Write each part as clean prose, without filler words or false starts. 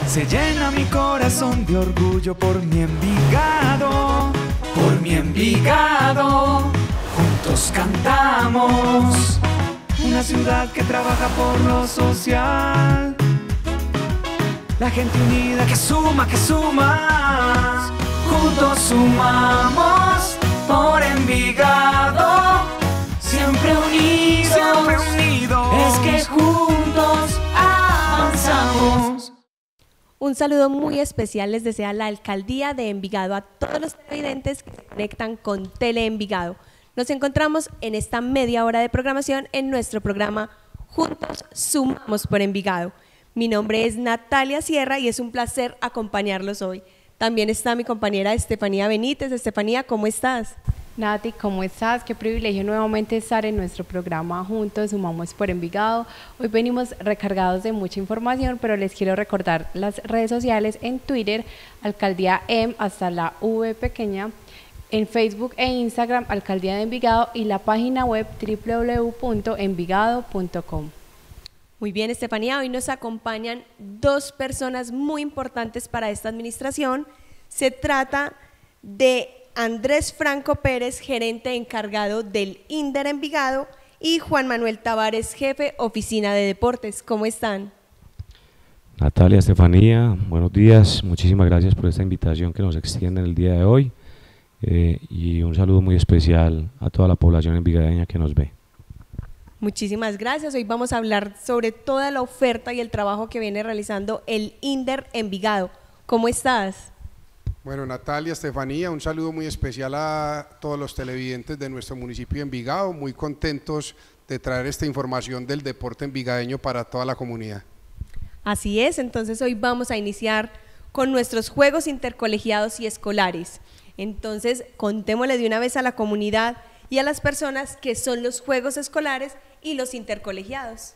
Se llena mi corazón de orgullo por mi Envigado, por mi Envigado. Juntos cantamos, una ciudad que trabaja por lo social. La gente unida que suma, que suma. Juntos sumamos por Envigado. Siempre unidos, siempre unidos. Es que juntos avanzamos. Un saludo muy especial les desea la Alcaldía de Envigado a todos los televidentes que se conectan con Tele Envigado. Nos encontramos en esta media hora de programación en nuestro programa Juntos Sumamos por Envigado. Mi nombre es Natalia Sierra y es un placer acompañarlos hoy. También está mi compañera Estefanía Benítez. Estefanía, ¿cómo estás? Nati, ¿cómo estás? Qué privilegio nuevamente estar en nuestro programa Juntos Sumamos por Envigado. Hoy venimos recargados de mucha información, pero les quiero recordar las redes sociales en Twitter, Alcaldía M hasta la V pequeña, en Facebook e Instagram, Alcaldía de Envigado, y la página web www.envigado.com. Muy bien, Estefanía, hoy nos acompañan dos personas muy importantes para esta administración. Se trata de Andrés Franco Pérez, gerente encargado del INDER Envigado, y Juan Manuel Tavares, jefe oficina de deportes. ¿Cómo están? Natalia, Estefanía, buenos días, muchísimas gracias por esta invitación que nos extienden el día de hoy, y un saludo muy especial a toda la población envigadeña que nos ve. Muchísimas gracias. Hoy vamos a hablar sobre toda la oferta y el trabajo que viene realizando el INDER Envigado. ¿Cómo estás? Bueno, Natalia, Estefanía, un saludo muy especial a todos los televidentes de nuestro municipio de Envigado, muy contentos de traer esta información del deporte envigadeño para toda la comunidad. Así es, entonces hoy vamos a iniciar con nuestros juegos intercolegiados y escolares. Entonces, contémosle de una vez a la comunidad y a las personas qué son los juegos escolares y los intercolegiados.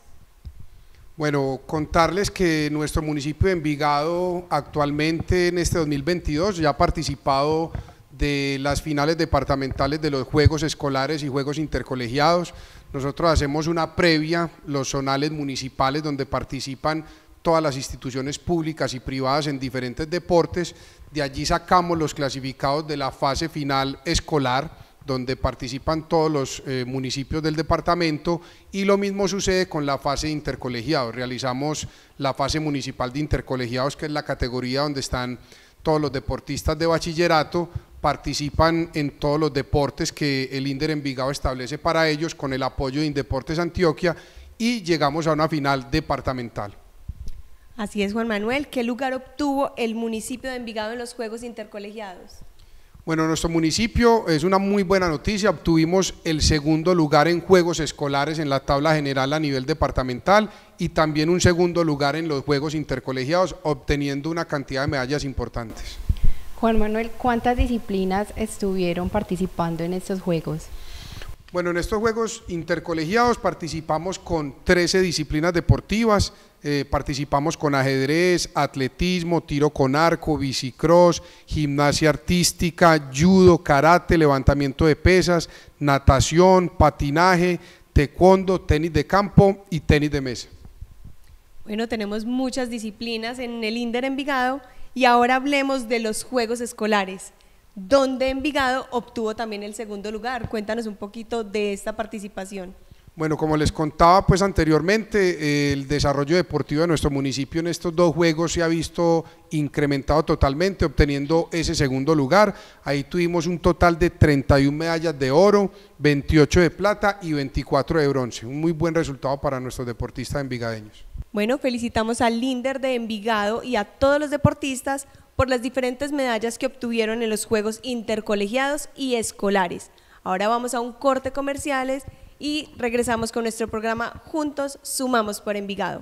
Bueno, contarles que nuestro municipio de Envigado actualmente en este 2022 ya ha participado de las finales departamentales de los juegos escolares y juegos intercolegiados. Nosotros hacemos una previa, los zonales municipales, donde participan todas las instituciones públicas y privadas en diferentes deportes. De allí sacamos los clasificados de la fase final escolar, donde participan todos los municipios del departamento, y lo mismo sucede con la fase de intercolegiados. Realizamos la fase municipal de intercolegiados, que es la categoría donde están todos los deportistas de bachillerato, participan en todos los deportes que el INDER Envigado establece para ellos con el apoyo de Indeportes Antioquia, y llegamos a una final departamental. Así es, Juan Manuel. ¿Qué lugar obtuvo el municipio de Envigado en los Juegos Intercolegiados? Bueno, nuestro municipio, es una muy buena noticia, obtuvimos el segundo lugar en juegos escolares en la tabla general a nivel departamental, y también un segundo lugar en los juegos intercolegiados, obteniendo una cantidad de medallas importantes. Juan Manuel, ¿cuántas disciplinas estuvieron participando en estos juegos? Bueno, en estos juegos intercolegiados participamos con 13 disciplinas deportivas. Participamos con ajedrez, atletismo, tiro con arco, bicicross, gimnasia artística, judo, karate, levantamiento de pesas, natación, patinaje, taekwondo, tenis de campo y tenis de mesa. Bueno, tenemos muchas disciplinas en el INDER Envigado, y ahora hablemos de los Juegos Escolares, donde Envigado obtuvo también el segundo lugar. Cuéntanos un poquito de esta participación. Bueno, como les contaba pues anteriormente, el desarrollo deportivo de nuestro municipio en estos dos juegos se ha visto incrementado totalmente, obteniendo ese segundo lugar. Ahí tuvimos un total de 31 medallas de oro, 28 de plata y 24 de bronce. Un muy buen resultado para nuestros deportistas envigadeños. Bueno, felicitamos al INDER de Envigado y a todos los deportistas por las diferentes medallas que obtuvieron en los Juegos Intercolegiados y Escolares. Ahora vamos a un corte comerciales y regresamos con nuestro programa Juntos Sumamos por Envigado.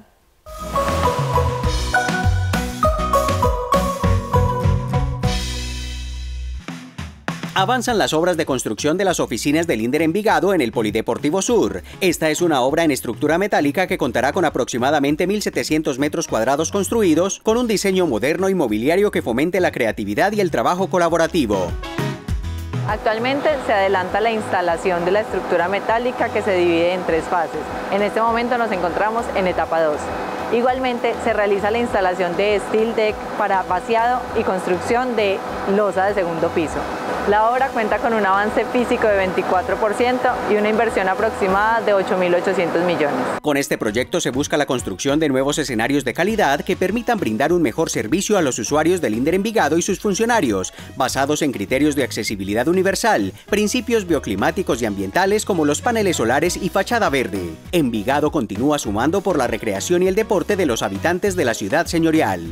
Avanzan las obras de construcción de las oficinas del INDER Envigado en el Polideportivo Sur. Esta es una obra en estructura metálica que contará con aproximadamente 1.700 metros cuadrados construidos, con un diseño moderno y mobiliario que fomente la creatividad y el trabajo colaborativo. Actualmente se adelanta la instalación de la estructura metálica, que se divide en 3 fases. En este momento nos encontramos en etapa 2. Igualmente se realiza la instalación de steel deck para vaciado y construcción de losa de segundo piso. La obra cuenta con un avance físico de 24% y una inversión aproximada de 8.800 millones. Con este proyecto se busca la construcción de nuevos escenarios de calidad que permitan brindar un mejor servicio a los usuarios del INDER Envigado y sus funcionarios, basados en criterios de accesibilidad universal, principios bioclimáticos y ambientales como los paneles solares y fachada verde. Envigado continúa sumando por la recreación y el deporte de los habitantes de la ciudad señorial.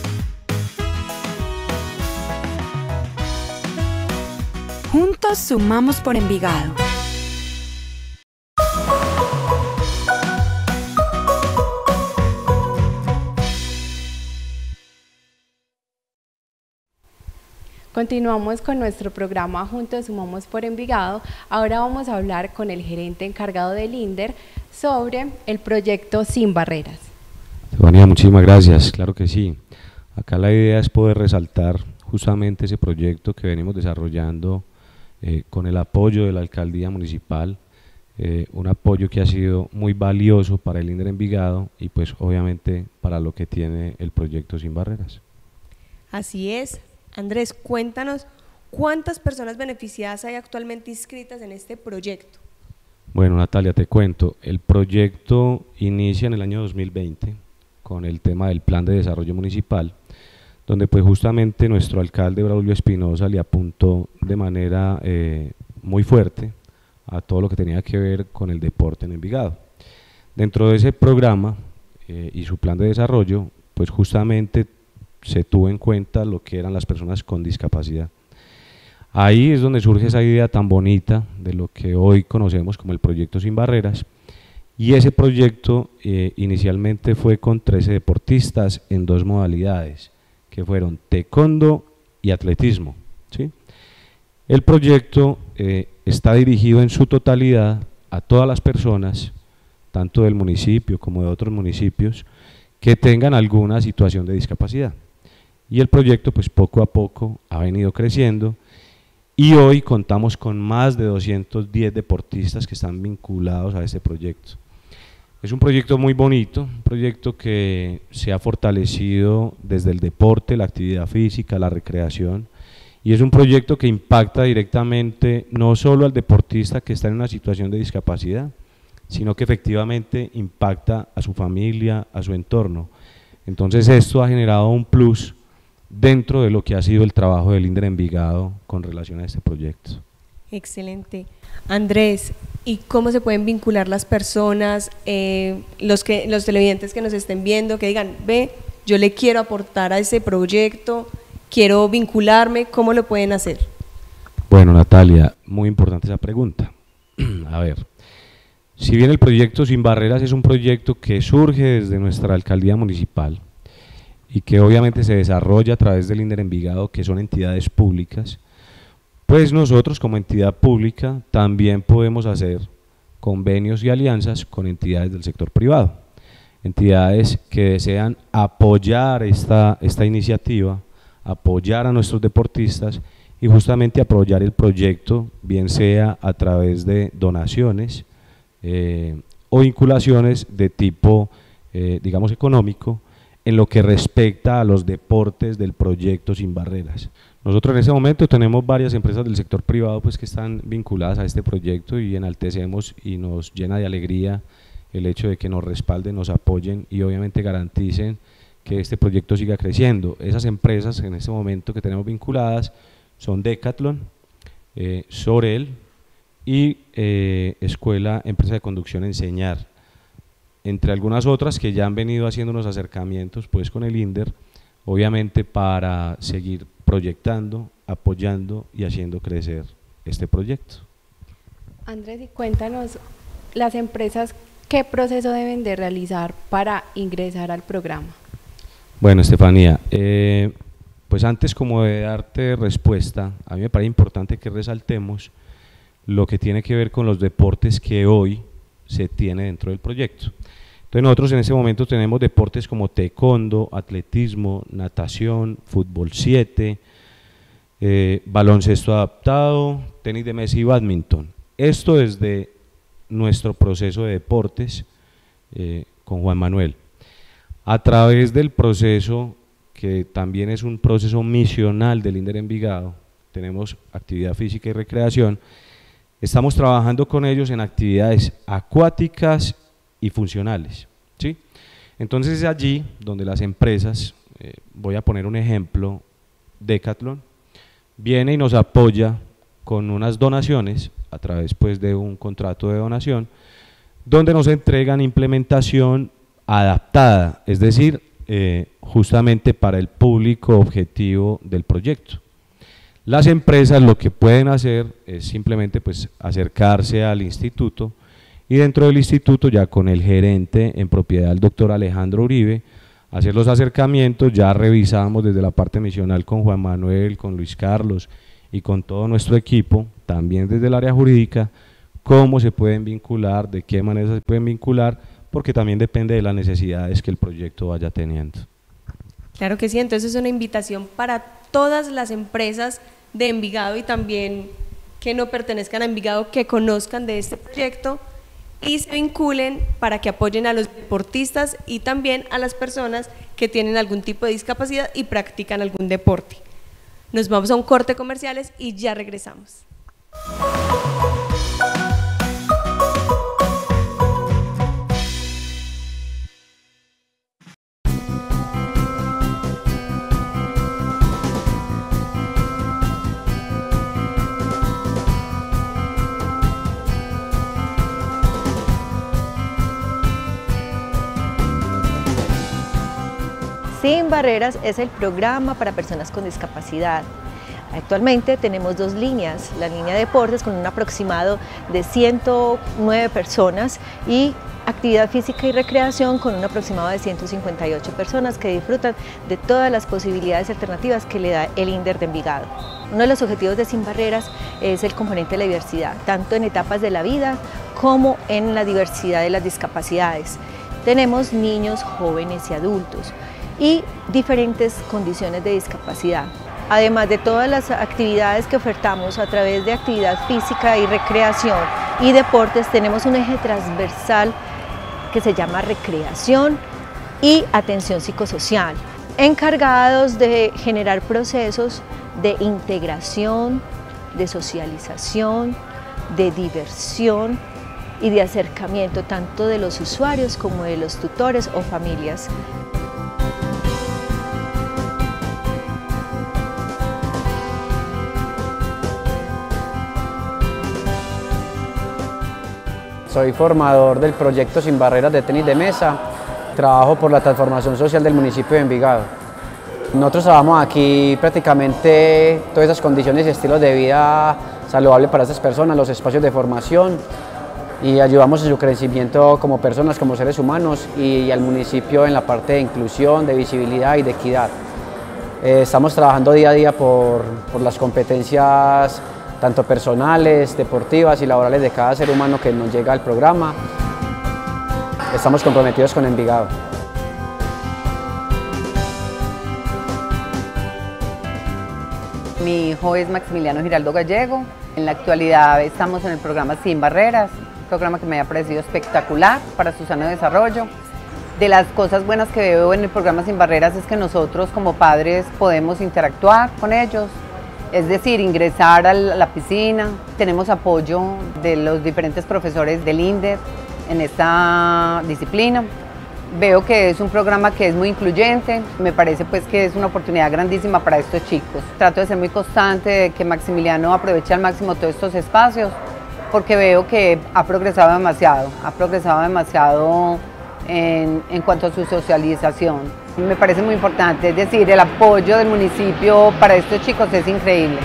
Juntos sumamos por Envigado. Continuamos con nuestro programa Juntos Sumamos por Envigado. Ahora vamos a hablar con el gerente encargado del INDER sobre el proyecto Sin Barreras. Estefanía, muchísimas gracias. Claro que sí. Acá la idea es poder resaltar justamente ese proyecto que venimos desarrollando con el apoyo de la Alcaldía Municipal, un apoyo que ha sido muy valioso para el INDER Envigado y pues obviamente para lo que tiene el proyecto Sin Barreras. Así es. Andrés, cuéntanos cuántas personas beneficiadas hay actualmente inscritas en este proyecto. Bueno, Natalia, te cuento, el proyecto inicia en el año 2020 con el tema del Plan de Desarrollo Municipal, donde pues justamente nuestro alcalde Braulio Espinosa le apuntó de manera muy fuerte a todo lo que tenía que ver con el deporte en Envigado. Dentro de ese programa y su plan de desarrollo, pues justamente se tuvo en cuenta lo que eran las personas con discapacidad. Ahí es donde surge esa idea tan bonita de lo que hoy conocemos como el proyecto Sin Barreras, y ese proyecto inicialmente fue con 13 deportistas en 2 modalidades, que fueron taekwondo y atletismo, ¿sí? El proyecto está dirigido en su totalidad a todas las personas, tanto del municipio como de otros municipios, que tengan alguna situación de discapacidad. Y el proyecto pues poco a poco ha venido creciendo y hoy contamos con más de 210 deportistas que están vinculados a este proyecto. Es un proyecto muy bonito, un proyecto que se ha fortalecido desde el deporte, la actividad física, la recreación, y es un proyecto que impacta directamente no solo al deportista que está en una situación de discapacidad, sino que efectivamente impacta a su familia, a su entorno. Entonces esto ha generado un plus dentro de lo que ha sido el trabajo del INDER Envigado con relación a este proyecto. Excelente. Andrés, ¿y cómo se pueden vincular las personas, los televidentes que nos estén viendo, que digan, ve, yo le quiero aportar a ese proyecto, quiero vincularme, ¿cómo lo pueden hacer? Bueno, Natalia, muy importante esa pregunta. A ver, si bien el proyecto Sin Barreras es un proyecto que surge desde nuestra alcaldía municipal y que obviamente se desarrolla a través del INDER Envigado, que son entidades públicas, pues nosotros como entidad pública también podemos hacer convenios y alianzas con entidades del sector privado, entidades que desean apoyar esta iniciativa, apoyar a nuestros deportistas y justamente apoyar el proyecto, bien sea a través de donaciones o vinculaciones de tipo, digamos, económico, en lo que respecta a los deportes del proyecto Sin Barreras. Nosotros en este momento tenemos varias empresas del sector privado pues, que están vinculadas a este proyecto y enaltecemos y nos llena de alegría el hecho de que nos respalden, nos apoyen y obviamente garanticen que este proyecto siga creciendo. Esas empresas en este momento que tenemos vinculadas son Decathlon, Sorel y Empresa de Conducción Enseñar, entre algunas otras que ya han venido haciendo unos acercamientos pues con el INDER, obviamente para seguir proyectando, apoyando y haciendo crecer este proyecto. Andrés, y cuéntanos, las empresas, ¿qué proceso deben de realizar para ingresar al programa? Bueno, Estefanía, pues antes como de darte respuesta, a mí me parece importante que resaltemos lo que tiene que ver con los deportes que hoy se tiene dentro del proyecto. Entonces nosotros en este momento tenemos deportes como taekwondo, atletismo, natación, fútbol 7, baloncesto adaptado, tenis de mesa y bádminton. Esto desde nuestro proceso de deportes con Juan Manuel. A través del proceso, que también es un proceso misional del INDER Envigado, tenemos actividad física y recreación, estamos trabajando con ellos en actividades acuáticas y funcionales, ¿sí? Entonces es allí donde las empresas, voy a poner un ejemplo, Decathlon, viene y nos apoya con unas donaciones a través pues de un contrato de donación, donde nos entregan implementación adaptada, es decir, justamente para el público objetivo del proyecto. Las empresas lo que pueden hacer es simplemente pues acercarse al instituto, y dentro del instituto, ya con el gerente en propiedad, el doctor Alejandro Uribe, hacer los acercamientos. Ya revisamos desde la parte misional con Juan Manuel, con Luis Carlos y con todo nuestro equipo, también desde el área jurídica, cómo se pueden vincular, de qué manera se pueden vincular, porque también depende de las necesidades que el proyecto vaya teniendo. Claro que sí, entonces es una invitación para todas las empresas de Envigado y también que no pertenezcan a Envigado, que conozcan de este proyecto y se vinculen para que apoyen a los deportistas y también a las personas que tienen algún tipo de discapacidad y practican algún deporte. Nos vamos a un corte comerciales y ya regresamos. Sin Barreras es el programa para personas con discapacidad. Actualmente tenemos dos líneas, la línea de deportes con un aproximado de 109 personas y actividad física y recreación con un aproximado de 158 personas que disfrutan de todas las posibilidades alternativas que le da el INDER de Envigado. Uno de los objetivos de Sin Barreras es el componente de la diversidad, tanto en etapas de la vida como en la diversidad de las discapacidades. Tenemos niños, jóvenes y adultos y diferentes condiciones de discapacidad. Además de todas las actividades que ofertamos a través de actividad física y recreación y deportes, tenemos un eje transversal que se llama recreación y atención psicosocial, encargados de generar procesos de integración, de socialización, de diversión y de acercamiento tanto de los usuarios como de los tutores o familias. Soy formador del proyecto Sin Barreras de tenis de mesa, trabajo por la transformación social del municipio de Envigado. Nosotros trabajamos aquí prácticamente todas esas condiciones y estilos de vida saludable para esas personas, los espacios de formación, y ayudamos en su crecimiento como personas, como seres humanos, y al municipio en la parte de inclusión, de visibilidad y de equidad. Estamos trabajando día a día por las competencias tanto personales, deportivas y laborales de cada ser humano que nos llega al programa. Estamos comprometidos con Envigado. Mi hijo es Maximiliano Giraldo Gallego. En la actualidad estamos en el programa Sin Barreras, un programa que me ha parecido espectacular para su sano desarrollo. De las cosas buenas que veo en el programa Sin Barreras es que nosotros como padres podemos interactuar con ellos, es decir, ingresar a la piscina. Tenemos apoyo de los diferentes profesores del INDER en esta disciplina. Veo que es un programa que es muy incluyente, me parece pues que es una oportunidad grandísima para estos chicos. Trato de ser muy constante, de que Maximiliano aproveche al máximo todos estos espacios, porque veo que ha progresado demasiado en cuanto a su socialización. Me parece muy importante, es decir, el apoyo del municipio para estos chicos es increíble.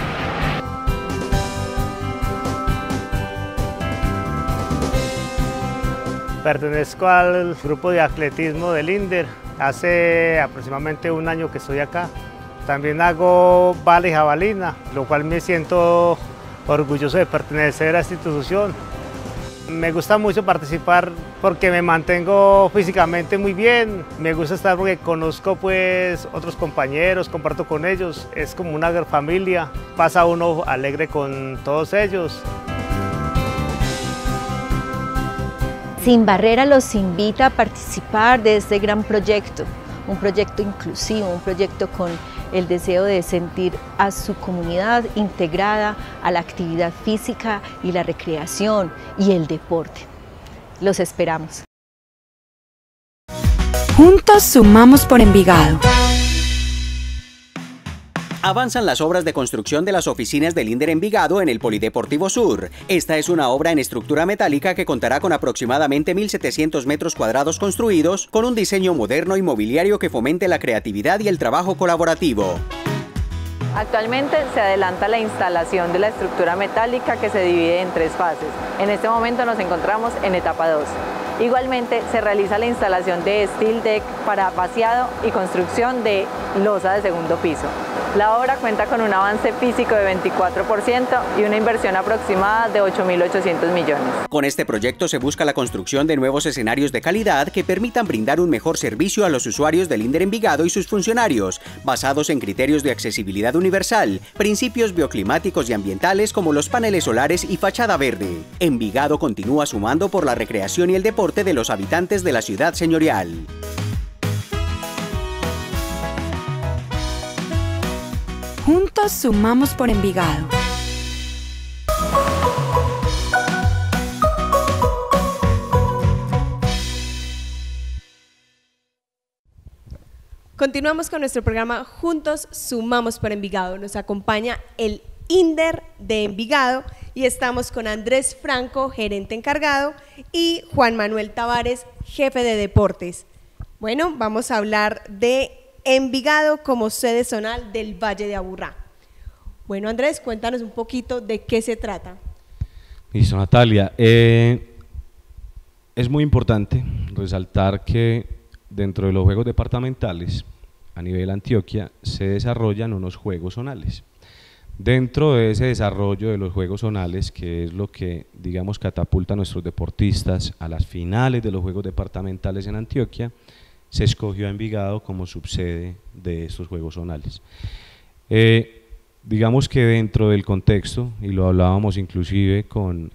Pertenezco al grupo de atletismo del INDER, hace aproximadamente un año que estoy acá. También hago bala y jabalina, lo cual me siento orgulloso de pertenecer a esta institución. Me gusta mucho participar porque me mantengo físicamente muy bien, me gusta estar porque conozco pues otros compañeros, comparto con ellos, es como una gran familia, pasa uno alegre con todos ellos. Sin Barrera los invita a participar de este gran proyecto, un proyecto inclusivo, un proyecto con el deseo de sentir a su comunidad integrada a la actividad física y la recreación y el deporte. Los esperamos. Juntos sumamos por Envigado. Avanzan las obras de construcción de las oficinas del INDER Envigado en el Polideportivo Sur. Esta es una obra en estructura metálica que contará con aproximadamente 1.700 metros cuadrados construidos, con un diseño moderno y mobiliario que fomente la creatividad y el trabajo colaborativo. Actualmente se adelanta la instalación de la estructura metálica que se divide en 3 fases. En este momento nos encontramos en etapa 2. Igualmente se realiza la instalación de steel deck para vaciado y construcción de losa de segundo piso. La obra cuenta con un avance físico de 24% y una inversión aproximada de 8.800 millones. Con este proyecto se busca la construcción de nuevos escenarios de calidad que permitan brindar un mejor servicio a los usuarios del INDER Envigado y sus funcionarios, basados en criterios de accesibilidad universal, principios bioclimáticos y ambientales como los paneles solares y fachada verde. Envigado continúa sumando por la recreación y el deporte de los habitantes de la ciudad señorial. Juntos sumamos por Envigado. Continuamos con nuestro programa Juntos Sumamos por Envigado. Nos acompaña el INDER de Envigado y estamos con Andrés Franco, gerente encargado, y Juan Manuel Tavares, jefe de deportes. Bueno, vamos a hablar de Envigado como sede zonal del Valle de Aburrá. Bueno, Andrés, cuéntanos un poquito de qué se trata. Listo, Natalia. Es muy importante resaltar que dentro de los juegos departamentales a nivel Antioquia se desarrollan unos juegos zonales. Dentro de ese desarrollo de los juegos zonales, que es lo que, digamos, catapulta a nuestros deportistas a las finales de los juegos departamentales en Antioquia, se escogió a Envigado como subsede de estos juegos zonales. Digamos que dentro del contexto, y lo hablábamos inclusive con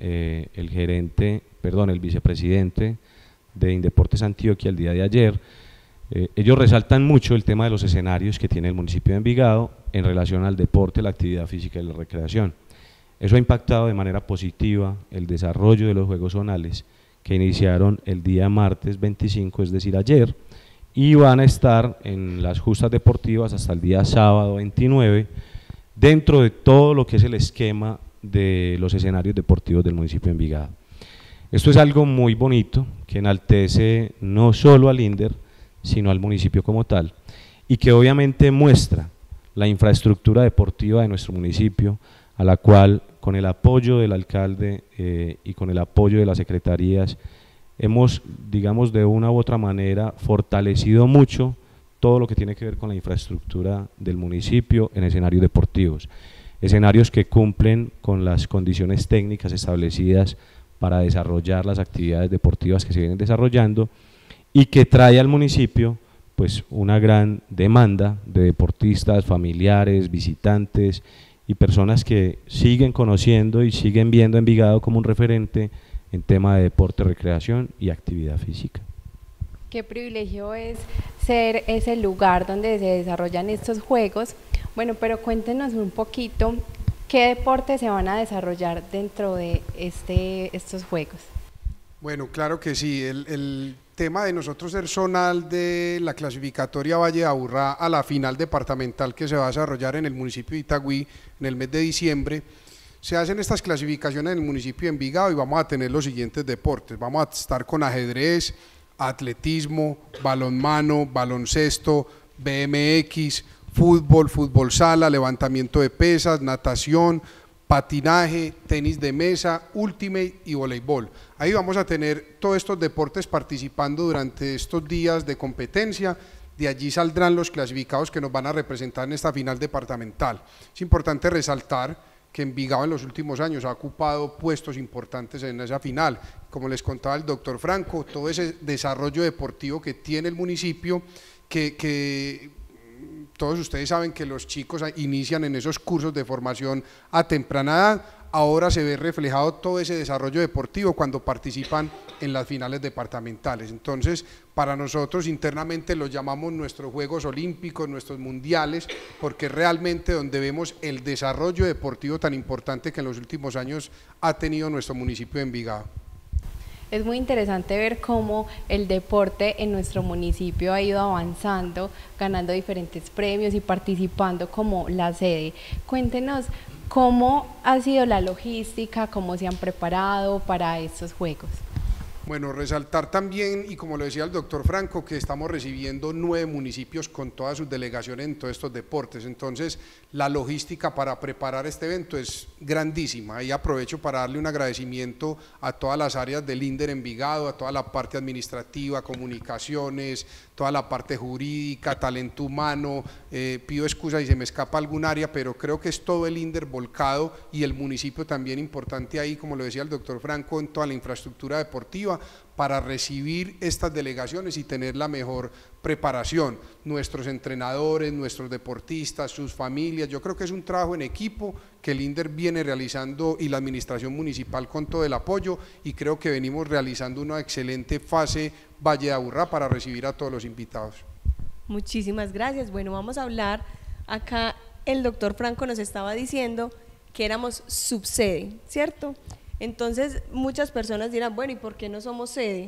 el vicepresidente de Indeportes Antioquia el día de ayer, ellos resaltan mucho el tema de los escenarios que tiene el municipio de Envigado en relación al deporte, la actividad física y la recreación. Eso ha impactado de manera positiva el desarrollo de los juegos zonales que iniciaron el día martes 25, es decir, ayer, y van a estar en las justas deportivas hasta el día sábado 29, dentro de todo lo que es el esquema de los escenarios deportivos del municipio de Envigado. Esto es algo muy bonito, que enaltece no solo al INDER, sino al municipio como tal, y que obviamente muestra la infraestructura deportiva de nuestro municipio, a la cual, con el apoyo del alcalde y con el apoyo de las secretarías, hemos, digamos, de una u otra manera fortalecido mucho todo lo que tiene que ver con la infraestructura del municipio en escenarios deportivos, escenarios que cumplen con las condiciones técnicas establecidas para desarrollar las actividades deportivas que se vienen desarrollando y que trae al municipio pues una gran demanda de deportistas, familiares, visitantes y personas que siguen conociendo y siguen viendo a Envigado como un referente en tema de deporte, recreación y actividad física. Qué privilegio es ser ese lugar donde se desarrollan estos juegos. Bueno, pero cuéntenos un poquito qué deportes se van a desarrollar dentro de estos juegos. Bueno, claro que sí, el tema de nosotros ser zonal de la clasificatoria Valle de Aburrá a la final departamental que se va a desarrollar en el municipio de Itagüí en el mes de diciembre, se hacen estas clasificaciones en el municipio de Envigado y vamos a tener los siguientes deportes. Vamos a estar con ajedrez, atletismo, balonmano, baloncesto, BMX, fútbol, fútbol sala, levantamiento de pesas, natación, patinaje, tenis de mesa, ultimate y voleibol. Ahí vamos a tener todos estos deportes participando durante estos días de competencia. De allí saldrán los clasificados que nos van a representar en esta final departamental. Es importante resaltar que Envigado en los últimos años ha ocupado puestos importantes en esa final. Como les contaba el doctor Franco, todo ese desarrollo deportivo que tiene el municipio, que todos ustedes saben que los chicos inician en esos cursos de formación a temprana edad. Ahora se ve reflejado todo ese desarrollo deportivo cuando participan en las finales departamentales. Entonces, para nosotros internamente los llamamos nuestros Juegos Olímpicos, nuestros mundiales, porque realmente donde vemos el desarrollo deportivo tan importante que en los últimos años ha tenido nuestro municipio de Envigado. Es muy interesante ver cómo el deporte en nuestro municipio ha ido avanzando, ganando diferentes premios y participando como la sede. Cuéntenos cómo ha sido la logística, cómo se han preparado para estos Juegos. Bueno, resaltar también, y como lo decía el doctor Franco, que estamos recibiendo 9 municipios con todas sus delegaciones en todos estos deportes, entonces la logística para preparar este evento es grandísima. Ahí aprovecho para darle un agradecimiento a todas las áreas del INDER Envigado, a toda la parte administrativa, comunicaciones, toda la parte jurídica, talento humano, pido excusa si se me escapa algún área, pero creo que es todo el INDER volcado y el municipio también importante ahí, como lo decía el doctor Franco, en toda la infraestructura deportiva para recibir estas delegaciones y tener la mejor preparación. Nuestros entrenadores, nuestros deportistas, sus familias, yo creo que es un trabajo en equipo que el INDER viene realizando y la administración municipal con todo el apoyo, y creo que venimos realizando una excelente fase Valle de Aburrá para recibir a todos los invitados. Muchísimas gracias. Bueno, vamos a hablar, acá el doctor Franco nos estaba diciendo que éramos subsede, ¿cierto? Entonces muchas personas dirán, bueno, ¿y por qué no somos sede?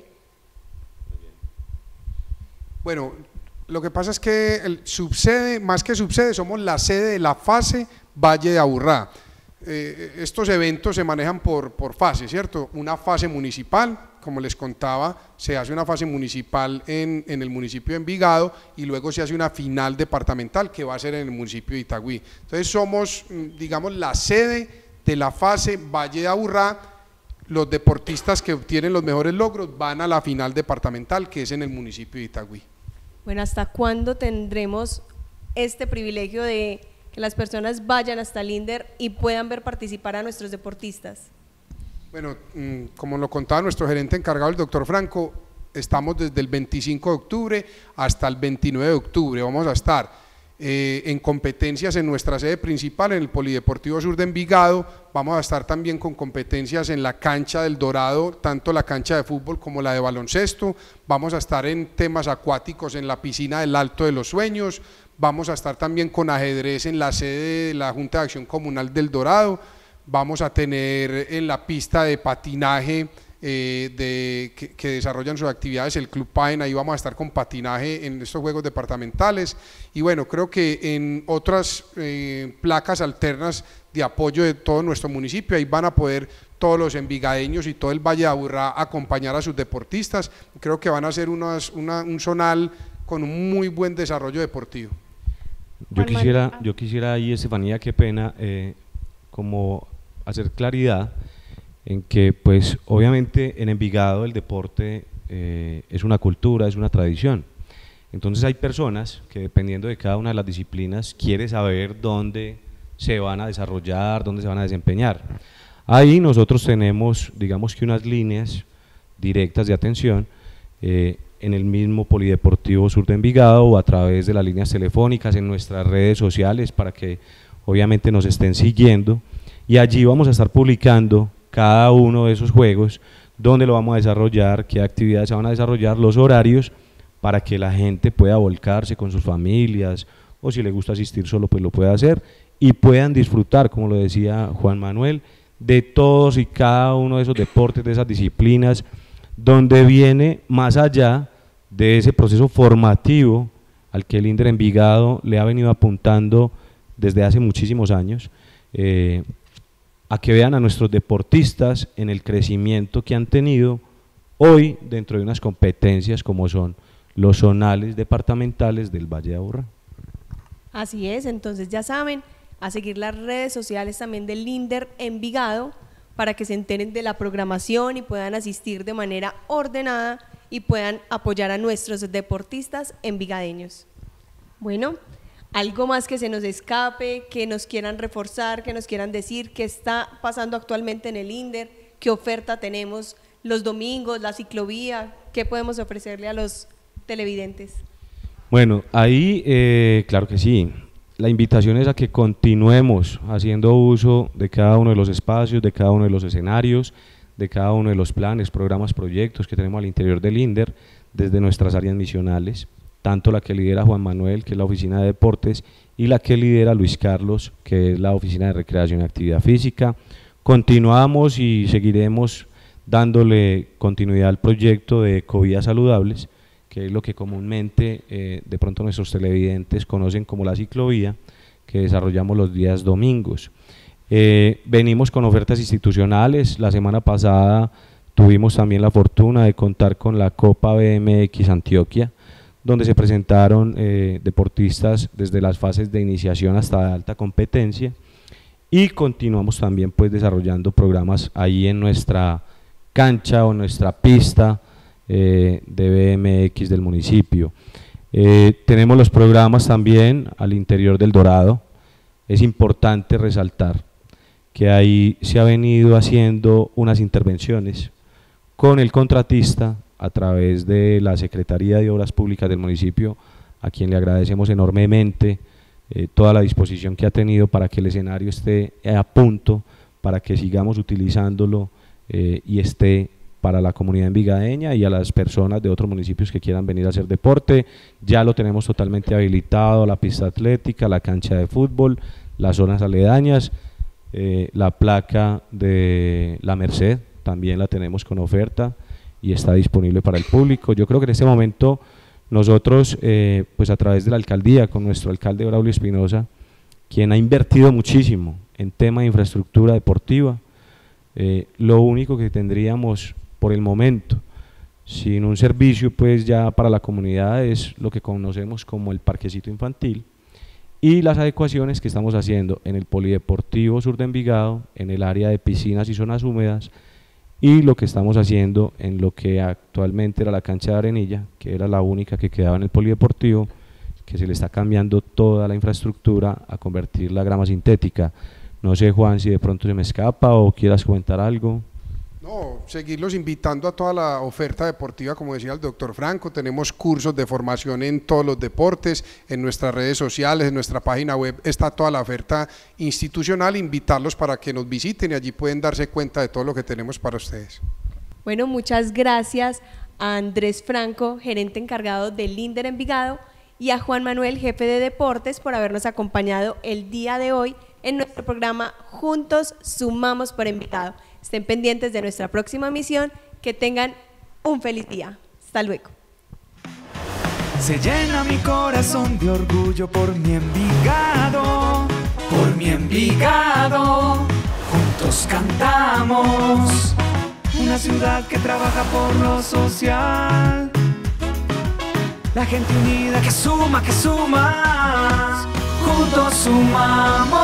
Bueno, lo que pasa es que el subsede, más que subsede, somos la sede de la fase Valle de Aburrá. Estos eventos se manejan por fases, ¿cierto? Una fase municipal, como les contaba, se hace una fase municipal en el municipio de Envigado y luego se hace una final departamental que va a ser en el municipio de Itagüí. Entonces somos, digamos, la sede de la fase Valle de Aburrá. Los deportistas que obtienen los mejores logros van a la final departamental, que es en el municipio de Itagüí. Bueno, ¿hasta cuándo tendremos este privilegio de que las personas vayan hasta el INDER y puedan ver participar a nuestros deportistas? Bueno, como lo contaba nuestro gerente encargado, el doctor Franco, estamos desde el 25 de octubre hasta el 29 de octubre, vamos a estar en competencias en nuestra sede principal, en el Polideportivo Sur de Envigado. Vamos a estar también con competencias en la cancha del Dorado, tanto la cancha de fútbol como la de baloncesto. Vamos a estar en temas acuáticos en la piscina del Alto de los Sueños. Vamos a estar también con ajedrez en la sede de la Junta de Acción Comunal del Dorado. Vamos a tener en la pista de patinaje que desarrollan sus actividades el Club Paen, ahí vamos a estar con patinaje en estos juegos departamentales, y bueno, creo que en otras placas alternas de apoyo de todo nuestro municipio, ahí van a poder todos los envigadeños y todo el Valle de Aburrá acompañar a sus deportistas. Creo que van a ser un zonal con un muy buen desarrollo deportivo. Yo quisiera ahí, Estefanía, qué pena, como hacer claridad en que pues obviamente en Envigado el deporte es una cultura, es una tradición. Entonces hay personas que dependiendo de cada una de las disciplinas quiere saber dónde se van a desarrollar, dónde se van a desempeñar. Ahí nosotros tenemos, digamos que unas líneas directas de atención en el mismo Polideportivo Sur de Envigado o a través de las líneas telefónicas en nuestras redes sociales para que obviamente nos estén siguiendo, y allí vamos a estar publicando cada uno de esos juegos, dónde lo vamos a desarrollar, qué actividades se van a desarrollar, los horarios, para que la gente pueda volcarse con sus familias, o si le gusta asistir solo, pues lo pueda hacer, y puedan disfrutar, como lo decía Juan Manuel, de todos y cada uno de esos deportes, de esas disciplinas, donde viene más allá de ese proceso formativo al que el INDER Envigado le ha venido apuntando desde hace muchísimos años, a que vean a nuestros deportistas en el crecimiento que han tenido hoy dentro de unas competencias como son los zonales departamentales del Valle de Aburrá. Así es, entonces ya saben, a seguir las redes sociales también del INDER Envigado para que se enteren de la programación y puedan asistir de manera ordenada y puedan apoyar a nuestros deportistas envigadeños. Bueno, algo más que se nos escape, que nos quieran reforzar, que nos quieran decir qué está pasando actualmente en el INDER, qué oferta tenemos los domingos, la ciclovía, qué podemos ofrecerle a los televidentes. Bueno, ahí claro que sí. La invitación es a que continuemos haciendo uso de cada uno de los espacios, de cada uno de los escenarios, de cada uno de los planes, programas, proyectos que tenemos al interior del INDER desde nuestras áreas misionales, tanto la que lidera Juan Manuel, que es la Oficina de Deportes, y la que lidera Luis Carlos, que es la Oficina de Recreación y Actividad Física. Continuamos y seguiremos dándole continuidad al proyecto de Ecovías Saludables, que es lo que comúnmente de pronto nuestros televidentes conocen como la ciclovía, que desarrollamos los días domingos. Venimos con ofertas institucionales. La semana pasada tuvimos también la fortuna de contar con la Copa BMX Antioquia, donde se presentaron deportistas desde las fases de iniciación hasta alta competencia, y continuamos también pues desarrollando programas ahí en nuestra cancha o nuestra pista de BMX del municipio. Tenemos los programas también al interior del Dorado. Es importante resaltar que ahí se ha venido haciendo unas intervenciones con el contratista a través de la Secretaría de Obras Públicas del municipio, a quien le agradecemos enormemente toda la disposición que ha tenido para que el escenario esté a punto, para que sigamos utilizándolo y esté para la comunidad envigadeña y a las personas de otros municipios que quieran venir a hacer deporte. Ya lo tenemos totalmente habilitado, la pista atlética, la cancha de fútbol, las zonas aledañas, la placa de La Merced también la tenemos con oferta y está disponible para el público. Yo creo que en este momento nosotros, pues a través de la alcaldía, con nuestro alcalde Braulio Espinosa, quien ha invertido muchísimo en tema de infraestructura deportiva, lo único que tendríamos por el momento, sin un servicio pues ya para la comunidad, es lo que conocemos como el parquecito infantil y las adecuaciones que estamos haciendo en el Polideportivo Sur de Envigado, en el área de piscinas y zonas húmedas, y lo que estamos haciendo en lo que actualmente era la cancha de Arenilla, que era la única que quedaba en el Polideportivo, que se le está cambiando toda la infraestructura a convertirla a grama sintética. No sé, Juan, si de pronto se me escapa o quieras comentar algo. No, seguirlos invitando a toda la oferta deportiva, como decía el doctor Franco. Tenemos cursos de formación en todos los deportes, en nuestras redes sociales, en nuestra página web está toda la oferta institucional. Invitarlos para que nos visiten y allí pueden darse cuenta de todo lo que tenemos para ustedes. Bueno, muchas gracias a Andrés Franco, gerente encargado del INDER Envigado, y a Juan Manuel, jefe de deportes, por habernos acompañado el día de hoy en nuestro programa Juntos Sumamos por Envigado. Estén pendientes de nuestra próxima emisión. Que tengan un feliz día. Hasta luego. Se llena mi corazón de orgullo por mi Envigado, por mi Envigado. Juntos cantamos, una ciudad que trabaja por lo social. La gente unida que suma, juntos sumamos.